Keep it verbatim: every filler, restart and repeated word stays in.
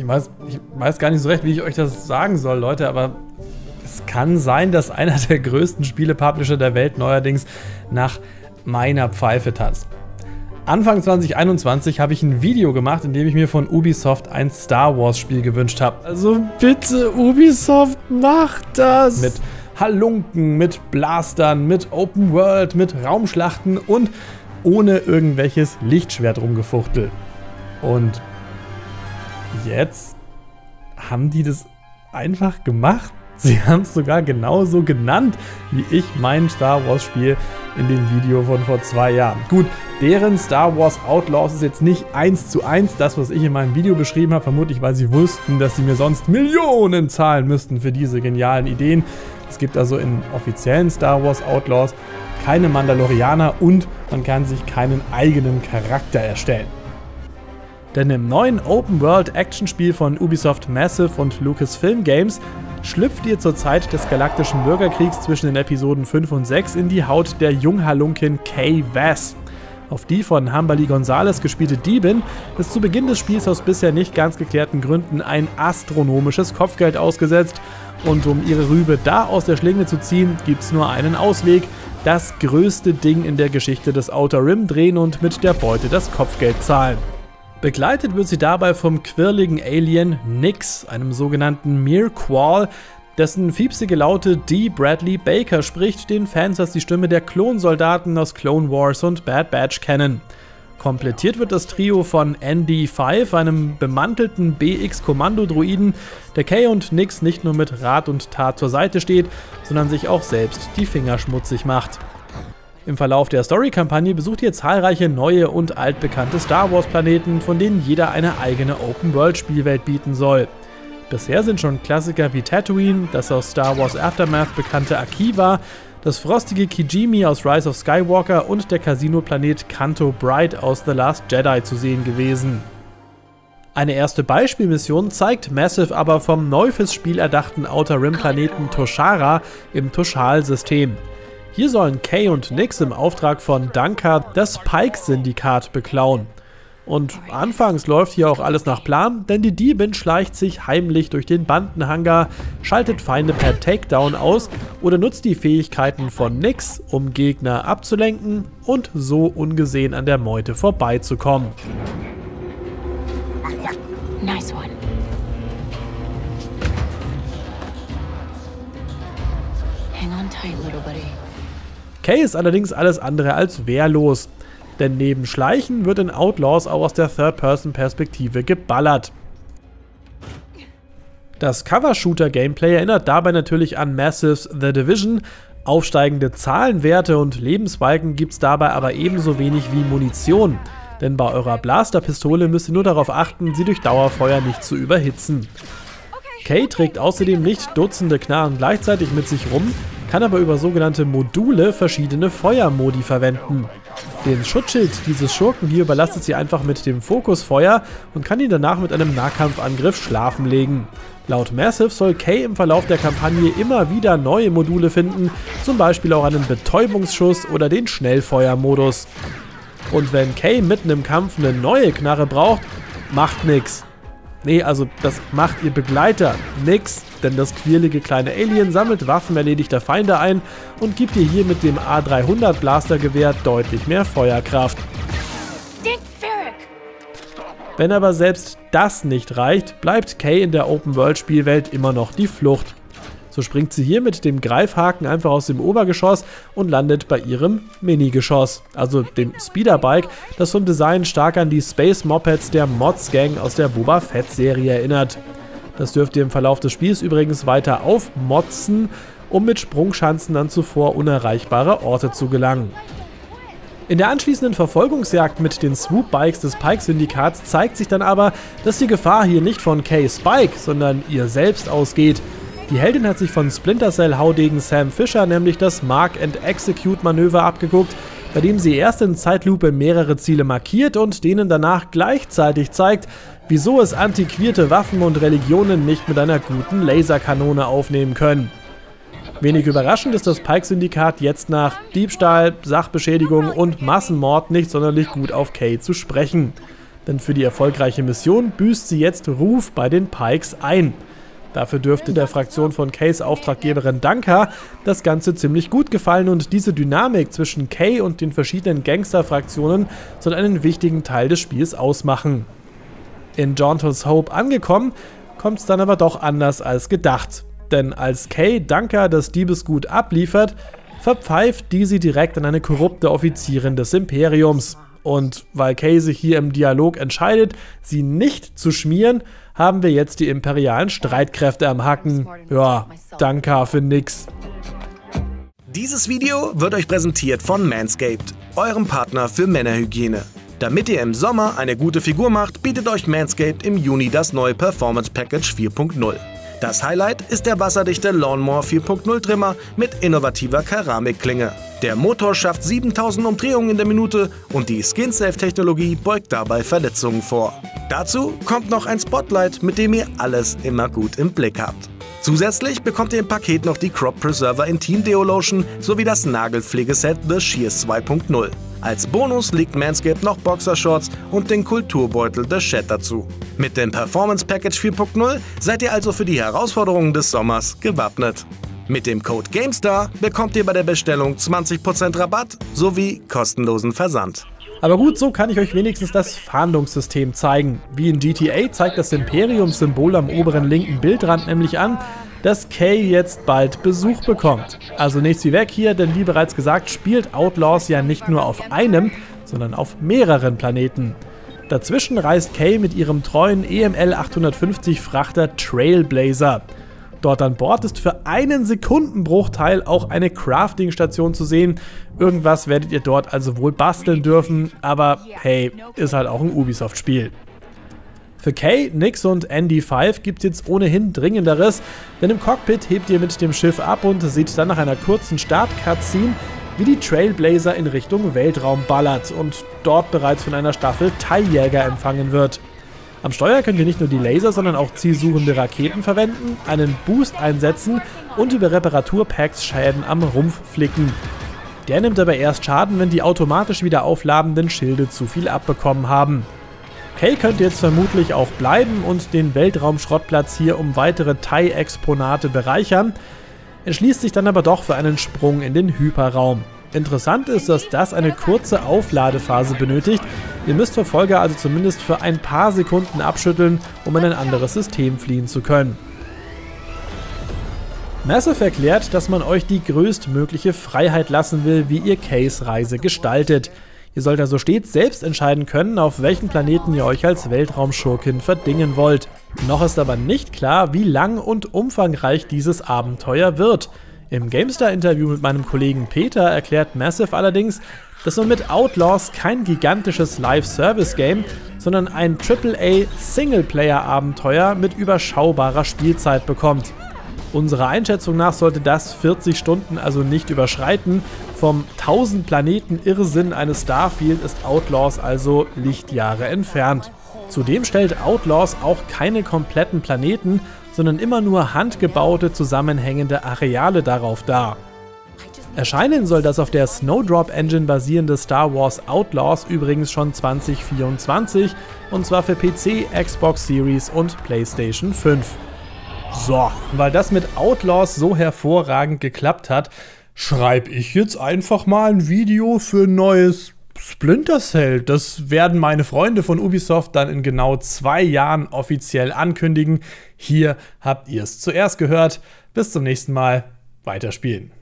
weiß, ich weiß gar nicht so recht, wie ich euch das sagen soll, Leute, aber es kann sein, dass einer der größten Spiele-Publisher der Welt neuerdings nach meiner Pfeife tanzt. Anfang zwanzig einundzwanzig habe ich ein Video gemacht, in dem ich mir von Ubisoft ein Star Wars Spiel gewünscht habe. Also bitte, Ubisoft, macht das! Mit Halunken, mit Blastern, mit Open World, mit Raumschlachten und ohne irgendwelches Lichtschwert rumgefuchtel. Und jetzt haben die das einfach gemacht. Sie haben es sogar genauso genannt, wie ich mein Star Wars Spiel in dem Video von vor zwei Jahren. Gut, deren Star Wars Outlaws ist jetzt nicht eins zu eins das, was ich in meinem Video beschrieben habe, vermutlich weil sie wussten, dass sie mir sonst Millionen zahlen müssten für diese genialen Ideen. Es gibt also in offiziellen Star Wars Outlaws keine Mandalorianer und man kann sich keinen eigenen Charakter erstellen. Denn im neuen Open-World-Action-Spiel von Ubisoft Massive und Lucasfilm Games schlüpft ihr zur Zeit des galaktischen Bürgerkriegs zwischen den Episoden fünf und sechs in die Haut der Junghalunkin Kay Vass. Auf die von Humberly Gonzalez gespielte Diebin ist zu Beginn des Spiels aus bisher nicht ganz geklärten Gründen ein astronomisches Kopfgeld ausgesetzt. Und um ihre Rübe da aus der Schlinge zu ziehen, gibt's nur einen Ausweg: das größte Ding in der Geschichte des Outer Rim drehen und mit der Beute das Kopfgeld zahlen. Begleitet wird sie dabei vom quirligen Alien Nix, einem sogenannten Mirqual, dessen fiepsige Laute Dee Bradley Baker spricht, den Fans als die Stimme der Klonsoldaten aus Clone Wars und Bad Batch kennen. Komplettiert wird das Trio von N D fünf, einem bemantelten B X-Kommando-Druiden, der Kay und Nix nicht nur mit Rat und Tat zur Seite steht, sondern sich auch selbst die Finger schmutzig macht. Im Verlauf der Story-Kampagne besucht ihr zahlreiche neue und altbekannte Star Wars-Planeten, von denen jeder eine eigene Open-World-Spielwelt bieten soll. Bisher sind schon Klassiker wie Tatooine, das aus Star Wars Aftermath bekannte Akiva, das frostige Kijimi aus Rise of Skywalker und der Casino-Planet Canto Bright aus The Last Jedi zu sehen gewesen. Eine erste Beispielmission zeigt Massive aber vom neu fürs Spiel erdachten Outer Rim-Planeten Toshara im Toshal-System. Hier sollen Kay und Nix im Auftrag von Dunker das Pike-Syndikat beklauen. Und anfangs läuft hier auch alles nach Plan, denn die Diebin schleicht sich heimlich durch den Bandenhangar, schaltet Feinde per Takedown aus oder nutzt die Fähigkeiten von Nix, um Gegner abzulenken und so ungesehen an der Meute vorbeizukommen. Nice one. Hang on tight, little buddy. Kay ist allerdings alles andere als wehrlos, denn neben Schleichen wird in Outlaws auch aus der Third-Person-Perspektive geballert. Das Cover-Shooter-Gameplay erinnert dabei natürlich an Massive's The Division. Aufsteigende Zahlenwerte und Lebensbalken gibt's dabei aber ebenso wenig wie Munition, denn bei eurer Blasterpistole müsst ihr nur darauf achten, sie durch Dauerfeuer nicht zu überhitzen. Kay trägt außerdem nicht Dutzende Knarren gleichzeitig mit sich rum, kann aber über sogenannte Module verschiedene Feuermodi verwenden. Den Schutzschild dieses Schurken hier überlastet sie einfach mit dem Fokusfeuer und kann ihn danach mit einem Nahkampfangriff schlafen legen. Laut Massive soll Kay im Verlauf der Kampagne immer wieder neue Module finden, zum Beispiel auch einen Betäubungsschuss oder den Schnellfeuermodus. Und wenn Kay mitten im Kampf eine neue Knarre braucht, macht nix. Nee, also das macht ihr Begleiter nix, denn das quirlige kleine Alien sammelt Waffen erledigter Feinde ein und gibt ihr hier mit dem A dreihundert Blastergewehr deutlich mehr Feuerkraft. Wenn aber selbst das nicht reicht, bleibt Kay in der Open-World-Spielwelt immer noch die Flucht. So springt sie hier mit dem Greifhaken einfach aus dem Obergeschoss und landet bei ihrem Minigeschoss, also dem Speederbike, das vom Design stark an die Space Mopeds der Mods Gang aus der Boba Fett Serie erinnert. Das dürft ihr im Verlauf des Spiels übrigens weiter aufmotzen, um mit Sprungschanzen an zuvor unerreichbare Orte zu gelangen. In der anschließenden Verfolgungsjagd mit den Swoop-Bikes des Pike-Syndikats zeigt sich dann aber, dass die Gefahr hier nicht von Kay Spike, sondern ihr selbst ausgeht. Die Heldin hat sich von Splinter Cell-Haudegen Sam Fisher nämlich das Mark-and-Execute-Manöver abgeguckt, bei dem sie erst in Zeitlupe mehrere Ziele markiert und denen danach gleichzeitig zeigt, wieso es antiquierte Waffen und Religionen nicht mit einer guten Laserkanone aufnehmen können. Wenig überraschend ist das Pike-Syndikat jetzt nach Diebstahl, Sachbeschädigung und Massenmord nicht sonderlich gut auf Kay zu sprechen. Denn für die erfolgreiche Mission büßt sie jetzt Ruf bei den Pikes ein. Dafür dürfte der Fraktion von Kays Auftraggeberin Danka das Ganze ziemlich gut gefallen und diese Dynamik zwischen Kay und den verschiedenen Gangster-Fraktionen soll einen wichtigen Teil des Spiels ausmachen. In Jauntle's Hope angekommen, kommt es dann aber doch anders als gedacht. Denn als Kay Danka das Diebesgut abliefert, verpfeift die sie direkt an eine korrupte Offizierin des Imperiums. Und weil Kay sich hier im Dialog entscheidet, sie nicht zu schmieren, haben wir jetzt die imperialen Streitkräfte am Hacken. Ja, Danka für nix. Dieses Video wird euch präsentiert von Manscaped, eurem Partner für Männerhygiene. Damit ihr im Sommer eine gute Figur macht, bietet euch Manscaped im Juni das neue Performance Package vier Punkt null. Das Highlight ist der wasserdichte Lawnmower vier Punkt null Trimmer mit innovativer Keramikklinge. Der Motor schafft siebentausend Umdrehungen in der Minute und die Skin-Safe-Technologie beugt dabei Verletzungen vor. Dazu kommt noch ein Spotlight, mit dem ihr alles immer gut im Blick habt. Zusätzlich bekommt ihr im Paket noch die Crop Preserver Intim Deo Lotion sowie das Nagelpflegeset The Shears zwei Punkt null. Als Bonus liegt Manscaped noch Boxershorts und den Kulturbeutel The Shed dazu. Mit dem Performance Package vier Punkt null seid ihr also für die Herausforderungen des Sommers gewappnet. Mit dem Code GameStar bekommt ihr bei der Bestellung zwanzig Prozent Rabatt sowie kostenlosen Versand. Aber gut, so kann ich euch wenigstens das Fahndungssystem zeigen. Wie in G T A zeigt das Imperium-Symbol am oberen linken Bildrand nämlich an, dass Kay jetzt bald Besuch bekommt. Also nichts wie weg hier, denn wie bereits gesagt, spielt Outlaws ja nicht nur auf einem, sondern auf mehreren Planeten. Dazwischen reist Kay mit ihrem treuen E M L achthundertfünfzig Frachter Trailblazer. Dort an Bord ist für einen Sekundenbruchteil auch eine Crafting-Station zu sehen. Irgendwas werdet ihr dort also wohl basteln dürfen, aber hey, ist halt auch ein Ubisoft-Spiel. Für Kay, Nix und Andy fünf gibt es jetzt ohnehin Dringenderes, denn im Cockpit hebt ihr mit dem Schiff ab und seht dann nach einer kurzen Start-Cutscene, wie die Trailblazer in Richtung Weltraum ballert und dort bereits von einer Staffel TIE-Jäger empfangen wird. Am Steuer könnt ihr nicht nur die Laser, sondern auch zielsuchende Raketen verwenden, einen Boost einsetzen und über Reparaturpacks Schäden am Rumpf flicken. Der nimmt aber erst Schaden, wenn die automatisch wieder aufladenden Schilde zu viel abbekommen haben. Kay könnte jetzt vermutlich auch bleiben und den Weltraumschrottplatz hier um weitere TIE-Exponate bereichern, entschließt sich dann aber doch für einen Sprung in den Hyperraum. Interessant ist, dass das eine kurze Aufladephase benötigt. Ihr müsst Verfolger also zumindest für ein paar Sekunden abschütteln, um in ein anderes System fliehen zu können. Massive erklärt, dass man euch die größtmögliche Freiheit lassen will, wie ihr Kays Reise gestaltet. Ihr sollt also stets selbst entscheiden können, auf welchen Planeten ihr euch als Weltraumschurkin verdingen wollt. Noch ist aber nicht klar, wie lang und umfangreich dieses Abenteuer wird. Im GameStar-Interview mit meinem Kollegen Peter erklärt Massive allerdings, dass man mit Outlaws kein gigantisches Live-Service-Game, sondern ein Triple A-Singleplayer-Abenteuer mit überschaubarer Spielzeit bekommt. Unserer Einschätzung nach sollte das vierzig Stunden also nicht überschreiten. Vom tausend Planeten Irrsinn eines Starfield ist Outlaws also Lichtjahre entfernt. Zudem stellt Outlaws auch keine kompletten Planeten, sondern immer nur handgebaute, zusammenhängende Areale darauf dar. Erscheinen soll das auf der Snowdrop Engine basierende Star Wars Outlaws übrigens schon zwanzig vierundzwanzig, und zwar für P C, Xbox Series und PlayStation fünf. So, weil das mit Outlaws so hervorragend geklappt hat, schreibe ich jetzt einfach mal ein Video für ein neues Splinter Cell. Das werden meine Freunde von Ubisoft dann in genau zwei Jahren offiziell ankündigen. Hier habt ihr es zuerst gehört. Bis zum nächsten Mal. Weiterspielen.